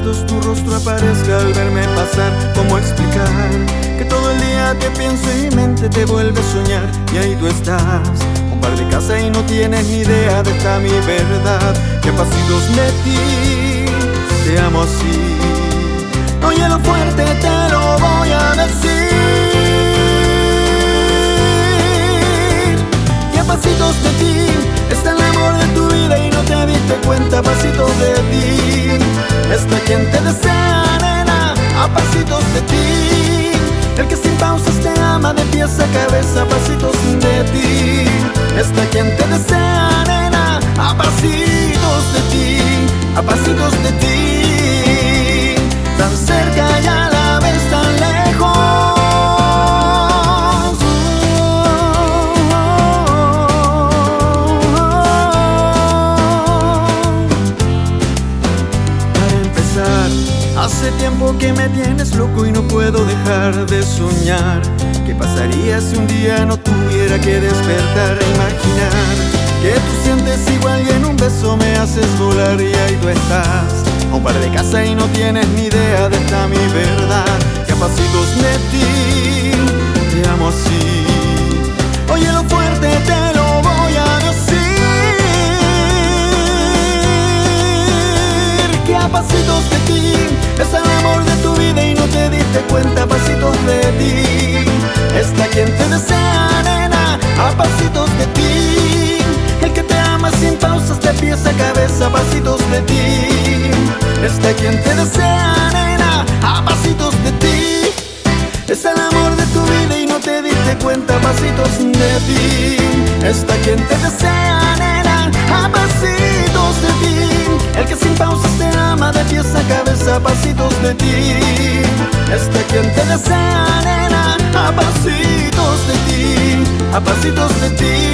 momentos tu rostro aparezca al verme pasar. ¿Cómo explicar que todo el día te pienso y mi mente te vuelve a soñar? Y ahí tú estás, un par de casas y no tienes ni idea de esta mi verdad. Que a pasitos de ti te amo así. Oye, lo fuerte te lo voy a decir, que a pasitos de ti está el amor de tu vida y no te diste cuenta. A pasitos de ti está quien te desea, nena, a pasitos de ti, el que sin pausas te ama de pies a cabeza. A pasitos de ti está quien te desea, nena, a pasitos de ti, a pasitos de ti, tan cerca y a la vez tan lejos. Para empezar, hace tiempo que me tienes loco y no puedo dejar de soñar. ¿Qué pasaría si un día no tuviera que despertar e imaginar que tú sientes igual y en un beso me haces volar? Y ahí tú estás, a un par de casas y no tienes ni idea de esta mi verdad. Que a pasitos de ti te amo así. Oye, lo fuerte te lo voy a decir, que a pasitos de ti está el amor de tu vida y no te diste cuenta. A pasitos de ti está quien te desea, nena, a pasitos de ti, el que te ama sin pausas de pies a cabeza. A pasitos de ti está quien te desea, nena, a pasitos de ti, es el amor de tu vida y no te diste cuenta. A pasitos de ti está quien te desea, nena, a pasitos de ti, el que sin pausas te ama de pies a cabeza. A pasitos de ti está quien te desea, nena, a pasitos de ti, a pasitos de ti.